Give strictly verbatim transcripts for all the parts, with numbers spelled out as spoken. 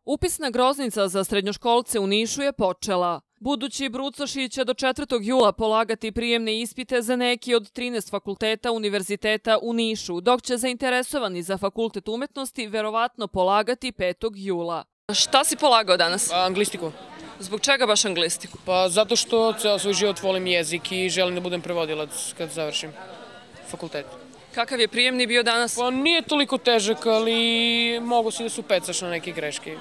Upisna groznica za srednjoškolce u Nišu je počela. Budući brucoši će do četvrtog jula polagati prijemne ispite za neki od trinaest fakulteta univerziteta u Nišu, dok će zainteresovani za fakultet umetnosti verovatno polagati petog jula. Šta si polagao danas? Anglistiku. Zbog čega baš anglistiku? Pa zato što ceo svoj život volim jezik i želim da budem prevodilac kad završim fakultet. Kakav je prijemni bio danas? Pa nije toliko težak, ali mogu si da se upecaš na neke greške.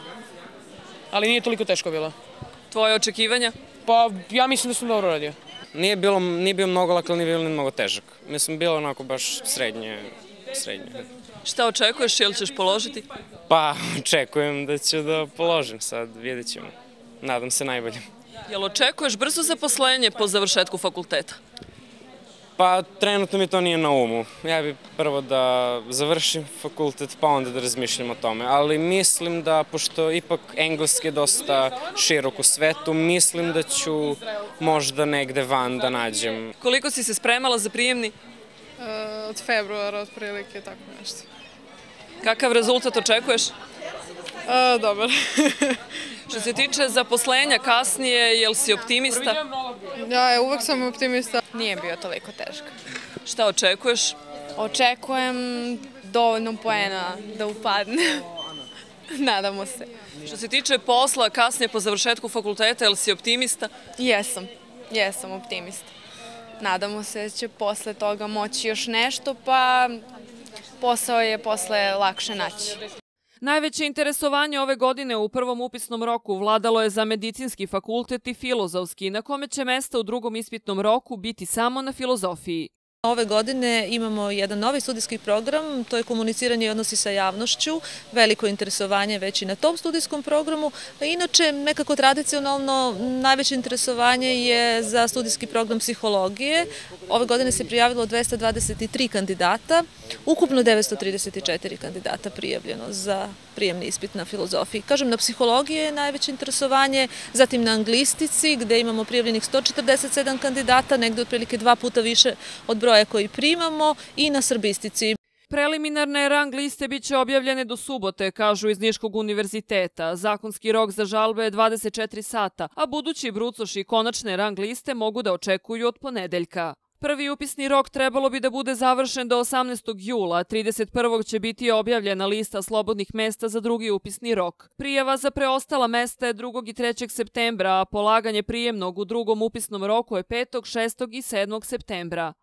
Ali nije toliko teško bilo. Tvoje očekivanja? Pa ja mislim da sam dobro radio. Nije bilo, nije bio mnogo lak, ali nije bilo mnogo težak. Mislim, bilo onako baš srednje, srednje. Šta očekuješ, ili ćeš položiti? Pa, očekujem da ću da položim sad, vidjet ćemo. Nadam se najbolje. Jel očekuješ brzo zaposlenje po završetku fakulteta? Pa, trenutno mi to nije na umu. Ja bih prvo da završim fakultet, pa onda da razmišljam o tome. Ali mislim da, pošto ipak engleski je dosta širok u svetu, mislim da ću možda negde van da nađem. Koliko si se spremala za prijemni? Od februara, otprilike, tako nešto. Kakav rezultat očekuješ? Dobar. Što se tiče zaposlenja kasnije, jel si optimista? Ja, uvek sam optimista. Nije bio toliko teško. Šta očekuješ? Očekujem dovoljno poena da upadne. Nadamo se. Što se tiče posla kasnije po završetku fakulteta, jel si optimista? Jesam, jesam optimista. Nadamo se da će posle toga moći još nešto, pa posao je posle lakše naći. Najveće interesovanje ove godine u prvom upisnom roku vladalo je za medicinski fakultet i filozofski, na kome će mesta u drugom ispitnom roku biti samo na filozofiji. Ove godine imamo jedan novi studijski program, to je komuniciranje i odnosi sa javnošću, veliko interesovanje već i na tom studijskom programu. Inače, nekako tradicionalno, najveće interesovanje je za studijski program psihologije. Ove godine se prijavilo dvesta dvadeset tri kandidata, ukupno devetsto trideset četiri kandidata prijavljeno za prijemni ispit na filozofiji. Kažem, na psihologiji je najveće interesovanje, zatim na anglistici gde imamo prijavljenih sto četrdeset sedam kandidata, negde otprilike dva puta više od broja koji primamo, i na srbistici. Preliminarne rang liste biće objavljene do subote, kažu iz Niškog univerziteta. Zakonski rok za žalbe je dvadeset četiri sata, a budući brucoši konačne rang liste mogu da očekuju od ponedeljka. Prvi upisni rok trebalo bi da bude završen do osamnaestog jula, trideset prvog će biti objavljena lista slobodnih mesta za drugi upisni rok. Prijava za preostala mesta je drugog i trećeg septembra, a polaganje prijemnog u drugom upisnom roku je petog, šestog i sedmog septembra.